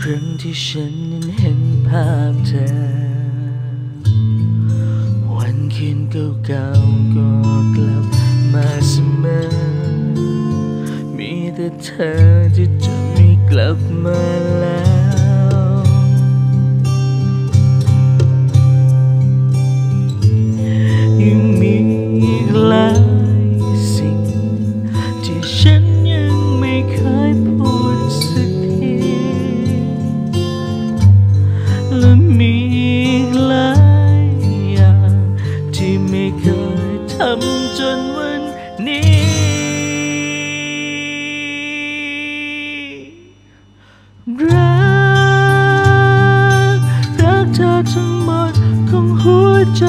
รั้งที่ฉันนั้นเห็นภาพเธอวันคืนเก่าๆก็กลับมาเสมอมีแต่เธอที่จะไม่กลับมาแล้วยังมีอีกหลายสิ่งที่ฉันยังไม่เคยพูดสักทีและมีอีกหลายอย่างที่ไม่เคยทำจนวันนี้รักเธอทั้งหมดของหัวใจ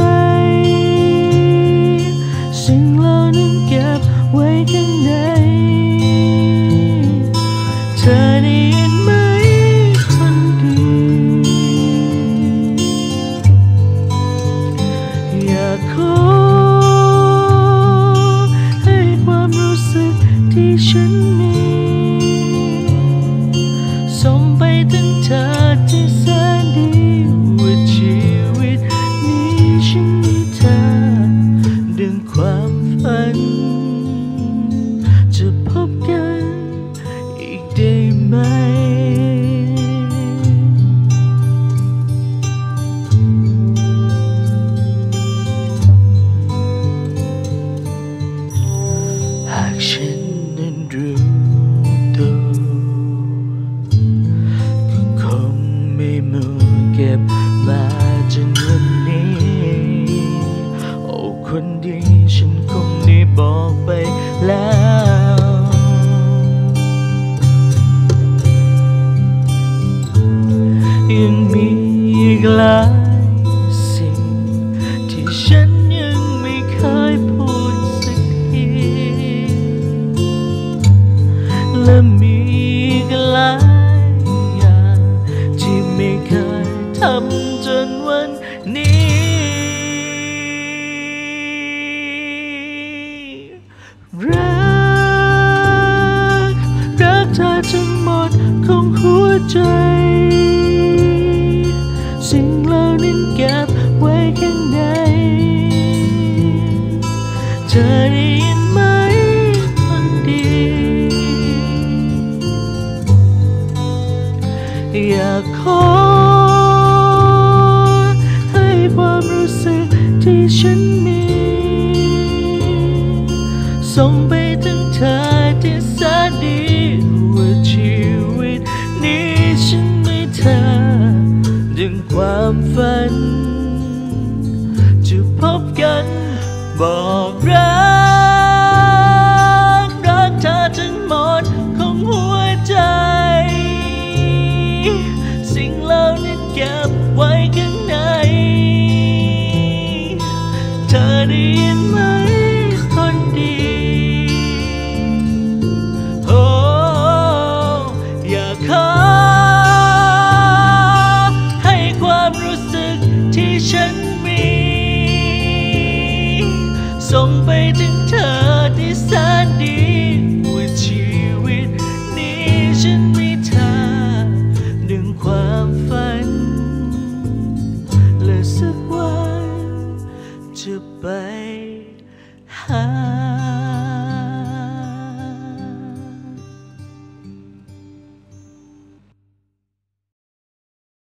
สิ่งเหล่านั้นเก็บไว้ข้างในเธอได้ยินไหมคนดีอยากขอให้ความรู้สึกที่ฉันมีส่งไปถึงเธอที่แสนดีว่าชีวิตนี้ฉันมีเธอดังความฝันจะพบกันอีกได้ไหมหากฉันนั้นรู้ตัวก็คงไม่มัวเก็บมาจนวันนี้โอ้คนดีฉันคงได้บอกไปแล้วยังมีอีกหลายสิ่งที่ฉันยังไม่เคยพูดสักทีและมีอีกหลายอย่างที่ไม่เคยทำจนวันนี้รักเธอทั้งหมดของหัวใจสิ่งเหล่านั้นเก็บไว้ข้างในเธอได้ยินไหมคนดีอยากขอให้ความรู้สึกที่ฉันมีส่งไปถึงเธอที่แสนดีว่าชีวิตนี้ฉันมีเธอดังความฝันจะพบกันบอกรักเธอทั้งหมดของหัวใจสิ่งเหล่านั้นเก็บไว้ข้างในเธอได้ยินไหมคนดีโอ้อยากขอให้ความรู้สึกที่ฉันมีส่งไปถึงเธอที่แสนดีว่าชีวิตนี้ฉันมีเธอดังความฝันและสักวันจะไปหา